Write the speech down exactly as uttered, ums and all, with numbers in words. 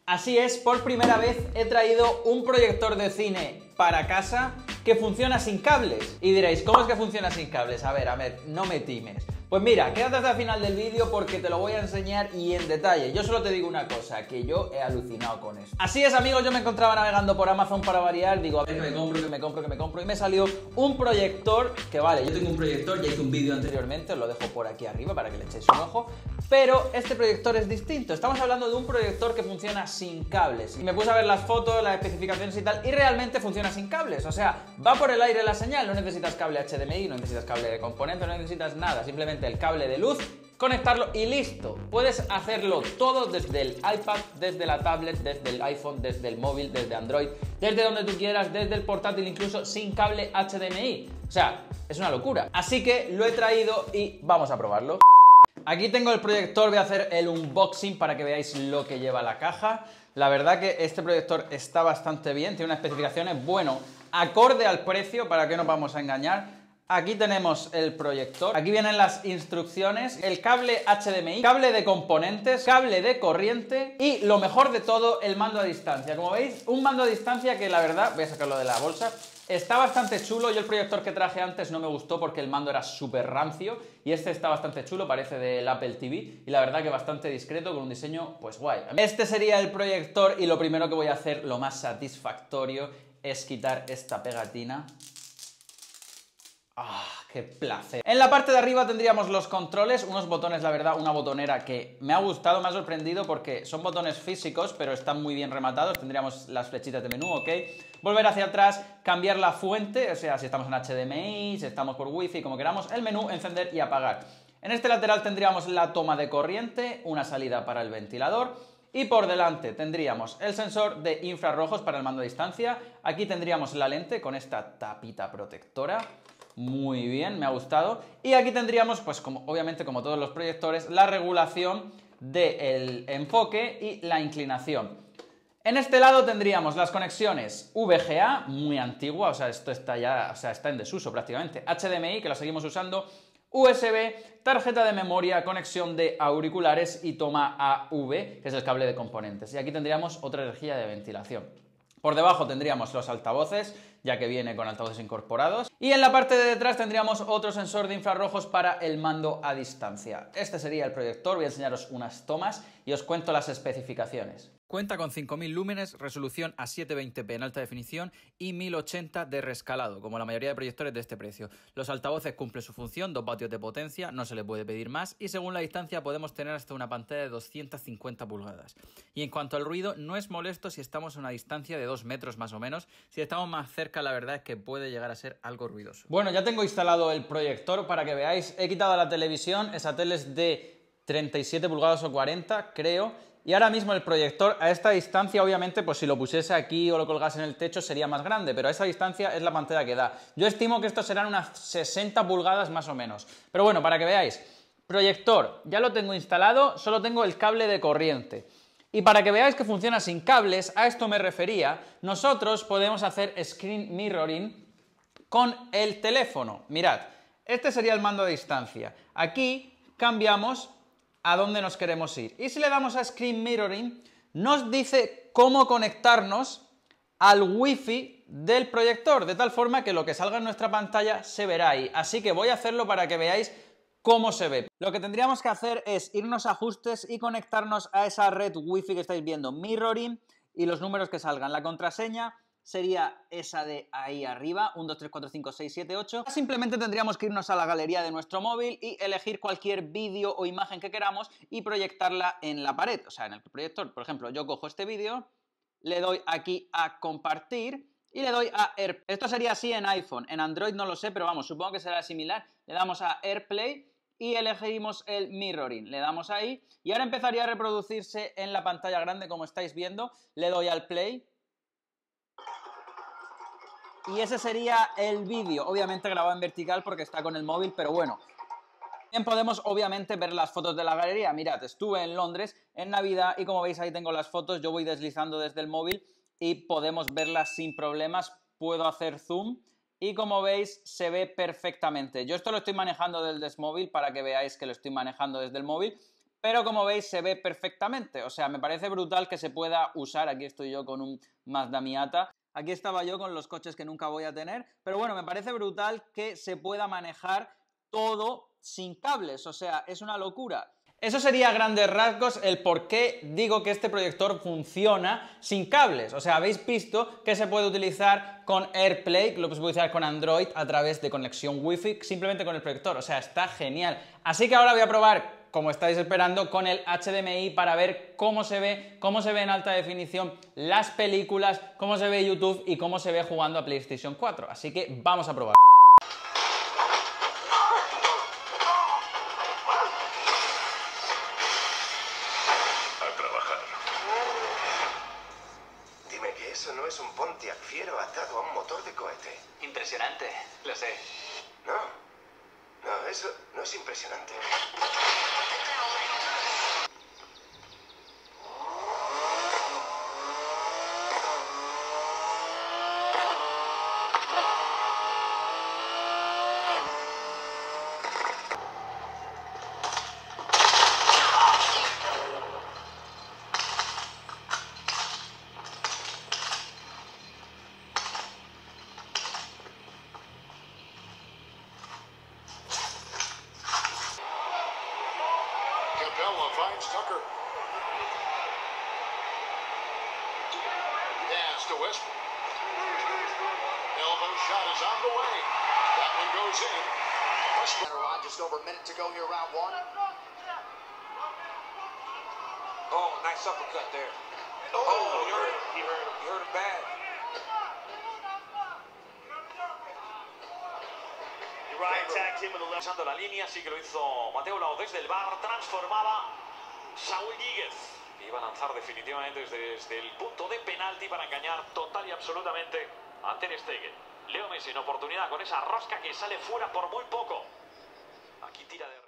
Así es, por primera vez he traído un proyector de cine para casa que funciona sin cables. Y diréis, ¿cómo es que funciona sin cables? A ver, a ver, no me times. Pues mira, quédate hasta el final del vídeo porque te lo voy a enseñar y en detalle. Yo solo te digo una cosa, que yo he alucinado con esto. Así es, amigos, yo me encontraba navegando por Amazon para variar, digo, a ver, que me compro, que me compro, que me compro, y me salió un proyector, que vale, yo tengo un proyector, ya hice un vídeo anteriormente, os lo dejo por aquí arriba para que le echéis un ojo, pero este proyector es distinto. Estamos hablando de un proyector que funciona sin cables. Y me puse a ver las fotos, las especificaciones y tal, y realmente funciona sin cables. O sea, va por el aire la señal, no necesitas cable H D M I, no necesitas cable de componente, no necesitas nada, simplemente el cable de luz, conectarlo y listo. Puedes hacerlo todo desde el iPad, desde la tablet, desde el iPhone, desde el móvil, desde Android, desde donde tú quieras, desde el portátil, incluso sin cable H D M I. O sea, es una locura. Así que lo he traído y vamos a probarlo. Aquí tengo el proyector, voy a hacer el unboxing para que veáis lo que lleva la caja. La verdad que este proyector está bastante bien, tiene unas especificaciones, bueno, acorde al precio, para que no vamos a engañar. Aquí tenemos el proyector, aquí vienen las instrucciones, el cable H D M I, cable de componentes, cable de corriente y lo mejor de todo, el mando a distancia. Como veis, un mando a distancia que la verdad, voy a sacarlo de la bolsa, está bastante chulo. Yo el proyector que traje antes no me gustó porque el mando era súper rancio y este está bastante chulo, parece del Apple T V y la verdad que bastante discreto, con un diseño pues guay. Este sería el proyector y lo primero que voy a hacer, lo más satisfactorio, es quitar esta pegatina. ¡Ah, qué placer! En la parte de arriba tendríamos los controles, unos botones, la verdad, una botonera que me ha gustado, me ha sorprendido porque son botones físicos, pero están muy bien rematados. Tendríamos las flechitas de menú, ok. Volver hacia atrás, cambiar la fuente, o sea, si estamos en H D M I, si estamos por Wi-Fi, como queramos, el menú, encender y apagar. En este lateral tendríamos la toma de corriente, una salida para el ventilador. Y por delante tendríamos el sensor de infrarrojos para el mando a distancia. Aquí tendríamos la lente con esta tapita protectora. Muy bien, me ha gustado. Y aquí tendríamos, pues como, obviamente como todos los proyectores, la regulación del enfoque y la inclinación. En este lado tendríamos las conexiones V G A, muy antigua, o sea, esto está ya, o sea, está en desuso prácticamente. H D M I, que la seguimos usando. U S B, tarjeta de memoria, conexión de auriculares y toma A V, que es el cable de componentes. Y aquí tendríamos otra energía de ventilación. Por debajo tendríamos los altavoces, ya que viene con altavoces incorporados. Y en la parte de detrás tendríamos otro sensor de infrarrojos para el mando a distancia. Este sería el proyector, voy a enseñaros unas tomas y os cuento las especificaciones. Cuenta con cinco mil lúmenes, resolución a setecientos veinte p en alta definición y mil ochenta de rescalado, como la mayoría de proyectores de este precio. Los altavoces cumplen su función, dos vatios de potencia, no se le puede pedir más y según la distancia podemos tener hasta una pantalla de doscientas cincuenta pulgadas. Y en cuanto al ruido, no es molesto si estamos a una distancia de dos metros más o menos. Si estamos más cerca, la verdad es que puede llegar a ser algo ruidoso. Bueno, ya tengo instalado el proyector para que veáis. He quitado la televisión, esa tele es de treinta y siete pulgadas o cuarenta, creo. Y ahora mismo el proyector a esta distancia, obviamente, pues si lo pusiese aquí o lo colgase en el techo sería más grande, pero a esa distancia es la pantalla que da. Yo estimo que esto serán unas sesenta pulgadas más o menos. Pero bueno, para que veáis, proyector, ya lo tengo instalado, solo tengo el cable de corriente. Y para que veáis que funciona sin cables, a esto me refería, nosotros podemos hacer screen mirroring con el teléfono. Mirad, este sería el mando a distancia. Aquí cambiamos a dónde nos queremos ir. Y si le damos a Screen Mirroring, nos dice cómo conectarnos al Wi-Fi del proyector, de tal forma que lo que salga en nuestra pantalla se verá ahí. Así que voy a hacerlo para que veáis cómo se ve. Lo que tendríamos que hacer es irnos a ajustes y conectarnos a esa red Wi-Fi que estáis viendo, Mirroring, y los números que salgan. La contraseña sería esa de ahí arriba, uno, dos, tres, cuatro, cinco, seis, siete, ocho. Simplemente tendríamos que irnos a la galería de nuestro móvil y elegir cualquier vídeo o imagen que queramos y proyectarla en la pared, o sea, en el proyector. Por ejemplo, yo cojo este vídeo, le doy aquí a compartir y le doy a AirPlay. Esto sería así en iPhone, en Android no lo sé, pero vamos, supongo que será similar. Le damos a AirPlay y elegimos el mirroring, le damos ahí y ahora empezaría a reproducirse en la pantalla grande como estáis viendo. Le doy al play. Y ese sería el vídeo, obviamente grabado en vertical porque está con el móvil, pero bueno. También podemos obviamente ver las fotos de la galería. Mirad, estuve en Londres en Navidad y como veis ahí tengo las fotos, yo voy deslizando desde el móvil y podemos verlas sin problemas. Puedo hacer zoom y como veis se ve perfectamente. Yo esto lo estoy manejando desde el móvil para que veáis que lo estoy manejando desde el móvil, pero como veis se ve perfectamente, o sea, me parece brutal que se pueda usar. Aquí estoy yo con un Mazda Miata, aquí estaba yo con los coches que nunca voy a tener, pero bueno, me parece brutal que se pueda manejar todo sin cables, o sea, es una locura. Eso sería a grandes rasgos el por qué digo que este proyector funciona sin cables. O sea, habéis visto que se puede utilizar con AirPlay, que lo puedes utilizar con Android a través de conexión Wi-Fi, simplemente con el proyector. O sea, está genial. Así que ahora voy a probar, como estáis esperando, con el H D M I para ver cómo se ve, cómo se ve en alta definición las películas, cómo se ve YouTube y cómo se ve jugando a PlayStation cuatro. Así que vamos a probar. Eso no es un Pontiac Fiero atado a un motor de cohete. Impresionante, lo sé. No, no, eso no es impresionante. Capella finds Tucker. Pass to Westbrook. Elbow shot is on the way. That one goes in. Westbrook. Just over a minute to go here, round one. Oh, nice uppercut there. Oh, Oh, he hurt him. He hurt him. He hurt him bad. Ryan tagged him with the left. Pasando la línea, sí que lo hizo Mateo Lao desde el bar, transformaba Saúl Ñíguez. Iba a lanzar definitivamente desde, desde el punto de penalti para engañar total y absolutamente a Ter Stegen. Leo Messi en oportunidad con esa rosca que sale fuera por muy poco. Aquí tira de...